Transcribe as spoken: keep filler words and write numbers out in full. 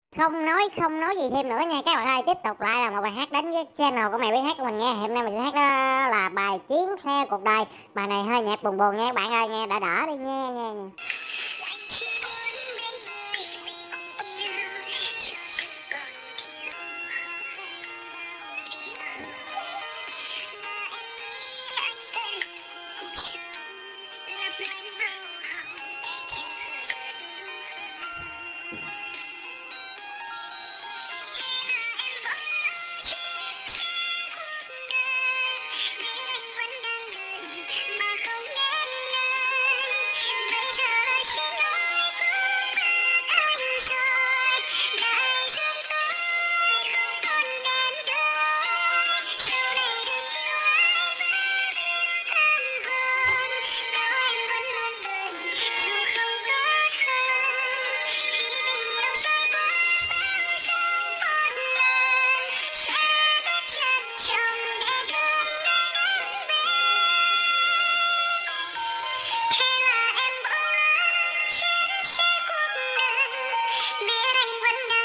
Không nói không nói gì thêm nữa nha các bạn ơi, tiếp tục lại là một bài hát đến với channel của Mày Biết Hát của mình nha. Hôm nay mình sẽ hát đó là bài Chuyến Xe Cuộc Đời. Bài này hơi nhạc buồn buồn nha các bạn ơi, nghe đỡ đỡ đi nha nha. nha. Biết anh vẫn đang